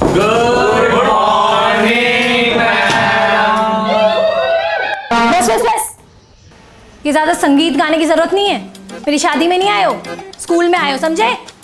Good morning ma'am. बस बस बस, ये ज्यादा संगीत गाने की जरूरत नहीं है। मेरी शादी में नहीं आए हो, स्कूल में आए हो, समझे?